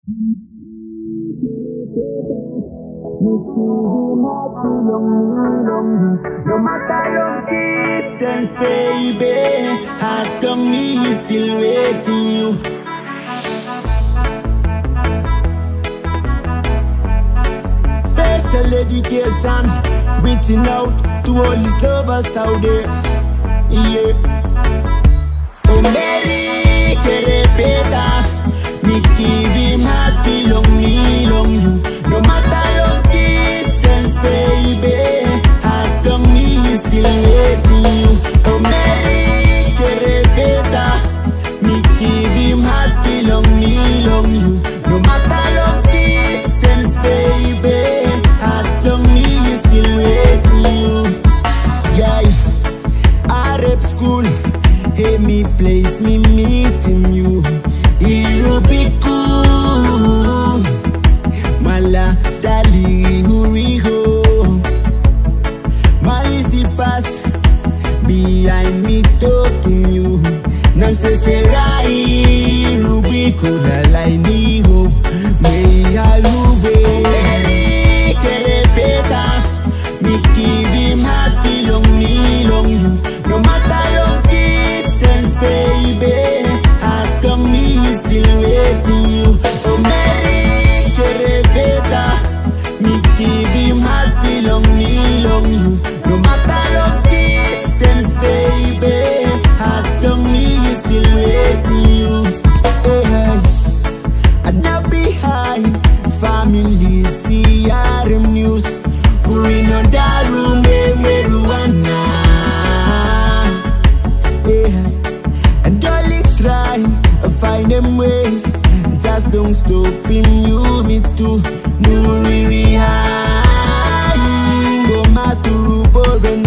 No matter long distance, baby, how come me still waiting you? Special dedication, reaching out to all these lovers out there. Yeah. Oh Mary, que repeta, me give him heart belong me long you. No matter long distance, baby, how come me still waiting you? Oh Mary, que repeta, me give him heart belong me long you. No matter long distance, baby, how come me still waiting you? Yeah, Arab school. Hey, me place, me meeting you. It'll be cool. Mala, dali, huriho. My easy pass behind me talking you. Nancy Serai, Ruby, Kuna, Laini, ho. May I lube. Mary, Kerepeta. Me give him heart belong me long you. No matter long distance, baby, how come me still waiting you? Oh Mary, Kerepeta, me give him heart belong me long you. No matter long distance, baby, how come me still waiting you? Oh hey, I'm not behind family, see RM news. We know that room, Rwanda. Yeah, and only try find them ways. Just don't stop him, you me too. No, we high. Go maturu,